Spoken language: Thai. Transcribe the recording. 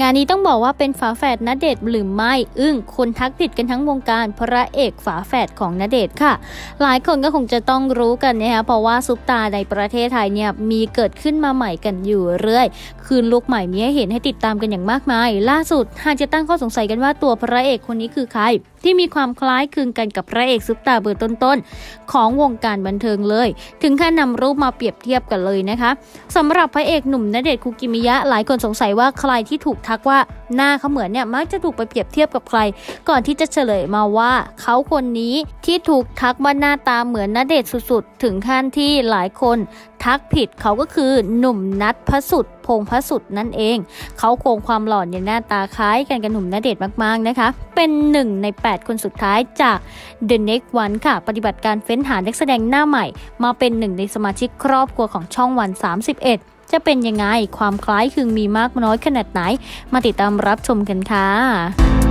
งานนี้ต้องบอกว่าเป็นฝาแฝดณเดชน์หรือไม่คนทักติดกันทั้งวงการพระเอกฝาแฝดของณเดชน์ค่ะหลายคนก็คงจะต้องรู้กันนะคะเพราะว่าซุปตาในประเทศไทยเนี่ยมีเกิดขึ้นมาใหม่กันอยู่เรื่อยคืนลุกใหม่นี้เห็นให้ติดตามกันอย่างมากมายล่าสุดหากจะตั้งข้อสงสัยกันว่าตัวพระเอกคนนี้คือใครที่มีความคล้ายคลึงกันกับพระเอกซุปตาเบอร์ต้นๆของวงการบันเทิงเลยถึงขั้นนำรูปมาเปรียบเทียบกันเลยนะคะสำหรับพระเอกหนุ่มณเดชน์คุกิมิยะหลายคนสงสัยว่าใครที่ถูกทักว่าหน้าเขาเหมือนเนี่ยมักจะถูกไปเปรียบเทียบกับใครก่อนที่จะเฉลยมาว่าเขาคนนี้ที่ถูกทักว่าหน้าตาเหมือนณเดชน์สุดๆถึงขั้นที่หลายคนทักผิดเขาก็คือหนุ่มนัทพสุทธิ์พงษ์พสุทธิ์นั่นเองเขาโครงความหล่อเนี่ยหน้าตาคล้ายกันกับหนุ่มณเดชน์มากๆนะคะเป็น1 ใน 8คนสุดท้ายจาก The Next One ค่ะปฏิบัติการเฟ้นหานักแสดงหน้าใหม่มาเป็น1 ในสมาชิกครอบครัวของช่องวัน31จะเป็นยังไงความคล้ายคลึงมีมากน้อยขนาดไหนมาติดตามรับชมกันค่ะ